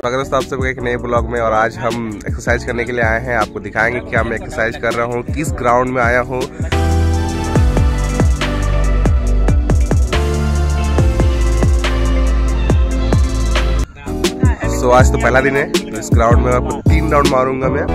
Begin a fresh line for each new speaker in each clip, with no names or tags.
स्वागत है दोस्तों आप सबको एक नए ब्लॉग में। और आज हम एक्सरसाइज करने के लिए आए हैं। आपको दिखाएंगे क्या मैं एक्सरसाइज कर रहा हूँ, किस ग्राउंड में आया हूँ। तो आज तो पहला दिन है, तो इस ग्राउंड में आपको 3 राउंड मारूंगा मैं।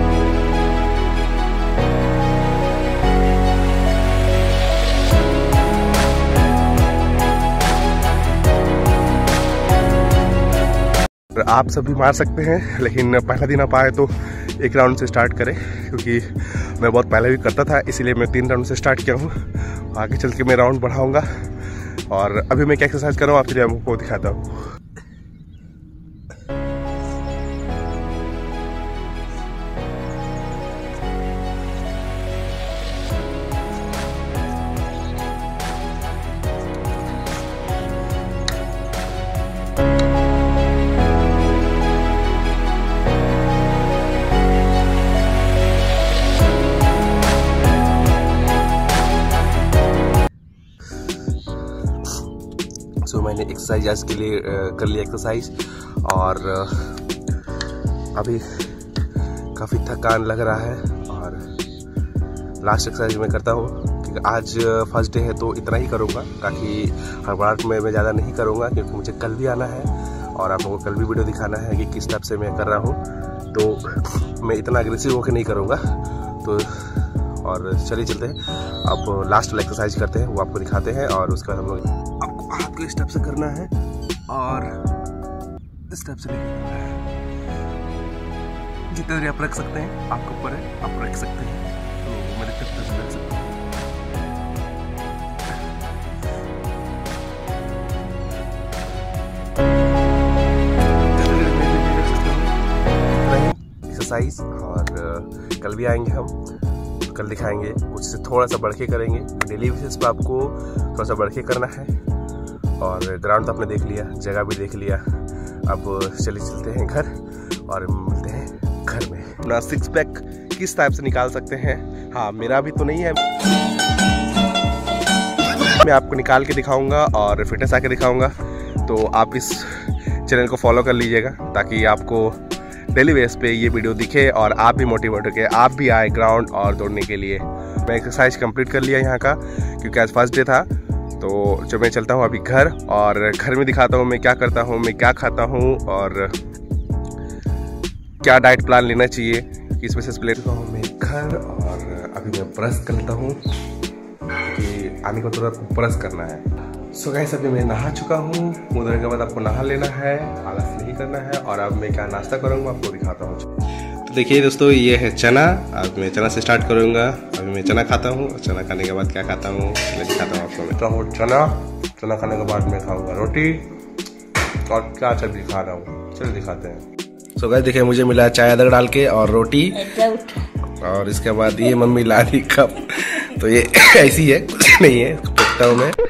आप सब भी मार सकते हैं, लेकिन पहला दिन आप आए तो 1 राउंड से स्टार्ट करें, क्योंकि मैं बहुत पहले भी करता था, इसीलिए मैं 3 राउंड से स्टार्ट किया हूँ। आगे चल के मैं राउंड बढ़ाऊंगा। और अभी मैं क्या एक्सरसाइज कर रहा हूँ आपके लिए आपको दिखाता हूँ। सो मैंने एक्सरसाइज आज के लिए कर लिया एक्सरसाइज, और अभी काफ़ी थकान लग रहा है। और लास्ट एक्सरसाइज मैं करता हूँ, क्योंकि आज फर्स्ट डे है तो इतना ही करूँगा, ताकि हड़बड़ाहट में मैं ज़्यादा नहीं करूँगा, क्योंकि मुझे कल भी आना है और आप लोगों को कल भी वीडियो दिखाना है कि किस टाइप से मैं कर रहा हूँ। तो मैं इतना अग्रेसिव होकर नहीं करूँगा। तो और चलिए चलते हैं, अब लास्ट वाला एक्सरसाइज करते हैं, वो आपको दिखाते हैं। और उसका हम लोग आपको हाथ को इस टाइप से करना है और इस टाइप से लेके करना है। जितने देर आप रख सकते हैं, आपके ऊपर है, आप रख सकते हैं। तो मेरे तरफ से रख सकते हैं। एक्सरसाइज, और कल भी आएंगे हम, कल दिखाएंगे, कुछ से थोड़ा सा बढ़ के करेंगे। डेली बेसिस पे आपको थोड़ा सा बढ़ के करना है। और ग्राउंड तो आपने देख लिया, जगह भी देख लिया। अब चलिए चलते हैं घर और मिलते हैं घर में। अपना 6 पैक किस टाइप से निकाल सकते हैं। हाँ, मेरा भी तो नहीं है, मैं आपको निकाल के दिखाऊंगा और फिटनेस आके दिखाऊंगा। तो आप इस चैनल को फॉलो कर लीजिएगा, ताकि आपको डेली बेस पे ये वीडियो दिखे और आप भी मोटिवेट होके आप भी आए ग्राउंड और दौड़ने के लिए। मैं एक्सरसाइज कंप्लीट कर लिया यहाँ का, क्योंकि आज फर्स्ट डे था। तो जब मैं चलता हूँ अभी घर, और घर में दिखाता हूँ मैं क्या करता हूँ, मैं क्या खाता हूँ, और क्या डाइट प्लान लेना चाहिए, किस वजह से लेता हूँ मैं घर। और अभी मैं ब्रश करता हूँ, क्योंकि आने को तुरंत ब्रश करना है। सो गाइस, अभी मैं नहा चुका हूँ। मुँह धोने के बाद आपको नहा लेना है, आलस नहीं करना है। और अब मैं क्या नाश्ता करूँगा आपको दिखाता हूँ। तो देखिए दोस्तों, ये है चना। अब मैं चना से स्टार्ट करूँगा। अभी मैं चना खाता हूँ, और चना खाने के बाद क्या खाता हूँ मैं दिखाता हूँ आपको। मैं तो चना खाने के बाद मैं खाऊँगा रोटी, और क्या सब्जी खा रहा हूँ, चलिए दिखाते हैं। सो गाइस देखिए, मुझे मिला चाय अदरक डाल के और रोटी, और इसके बाद ये मम्मी ला दी कप। तो ये ऐसी है, कुछ नहीं है, फेंकता हूँ मैं।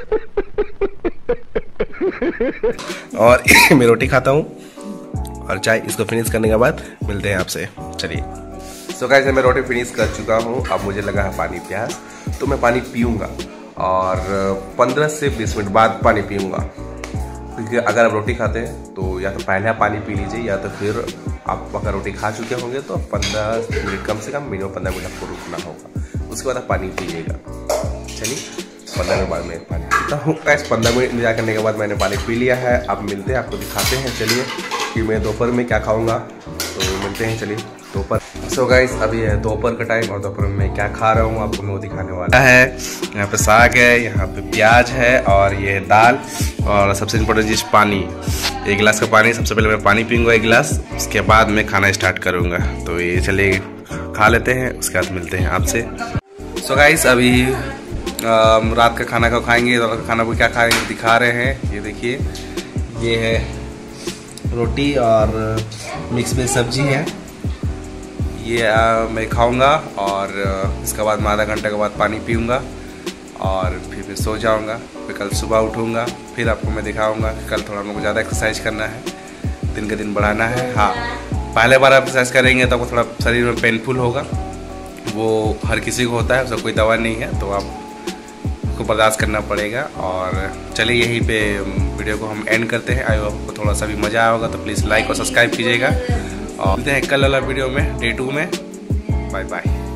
और मैं रोटी खाता हूँ और चाय। इसको फिनिश करने के बाद मिलते हैं आपसे, चलिए। सो गाइस, मैं रोटी फिनिश कर चुका हूँ। अब मुझे लगा है पानी प्यास, तो मैं पानी पीऊँगा, और 15 से 20 मिनट बाद पानी पीऊँगा। क्योंकि अगर आप रोटी खाते हैं तो या तो पहले आप पानी पी लीजिए, या तो फिर आप अगर रोटी खा चुके होंगे तो 15 मिनट, कम से कम मिनिमम 15 मिनट आपको रुकना होगा। उसके बाद आप पानी पीजिएगा। चलिए, 15 मिनट बाद मैं पानी पीता हूँ। 15 मिनट इंतजार करने के बाद मैंने पानी पी लिया है। अब मिलते हैं, आपको दिखाते हैं। चलिए कि मैं दोपहर में क्या खाऊंगा, तो मिलते हैं। चलिए दोपहर। सो गाइस, अभी है दोपहर का टाइम, और दोपहर में क्या खा रहा हूँ आपको मैं वो दिखाने वाला है। यहाँ पे साग है, यहाँ पे प्याज है, और ये है दाल, और सबसे इम्पोर्टेंट चीज़ पानी। 1 गिलास का पानी। सबसे पहले मैं पानी पीऊँगा 1 गिलास, उसके बाद मैं खाना स्टार्ट करूँगा। तो ये चलिए खा लेते हैं, उसके बाद मिलते हैं आपसे। सो गाइस, अभी रात का खाना को खाएंगे। रात का खाना को क्या खाएंगे दिखा रहे हैं। ये देखिए, ये है रोटी और मिक्स वेज सब्जी है। ये मैं खाऊंगा, और इसके बाद मैं आधा घंटे के बाद पानी पीऊंगा, और फिर मैं सो जाऊंगा। फिर कल सुबह उठूंगा, फिर आपको मैं दिखाऊंगा। कल थोड़ा हमको ज़्यादा एक्सरसाइज करना है, दिन के दिन बढ़ाना है। हाँ, पहले बार आप एक्सरसाइज करेंगे तो आपको थोड़ा शरीर में पेनफुल होगा, वो हर किसी को होता है, उसका कोई दवा नहीं है। तो आपको बर्दाश्त करना पड़ेगा। और चलिए यहीं पे वीडियो को हम एंड करते हैं। आई होप आपको थोड़ा सा भी मज़ा आया होगा, तो प्लीज़ लाइक और सब्सक्राइब कीजिएगा और मिलते हैं कल वाला वीडियो में, डे 2 में। Bye bye.